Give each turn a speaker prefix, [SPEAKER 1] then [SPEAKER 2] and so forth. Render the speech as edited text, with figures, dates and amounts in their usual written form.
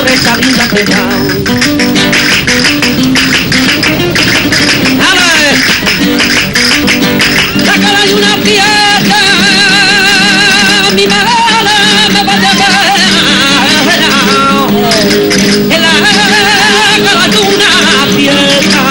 [SPEAKER 1] esa vida que da. A ver, la cara de una fiesta, mi madre me va a llevar. En la cara de una fiesta.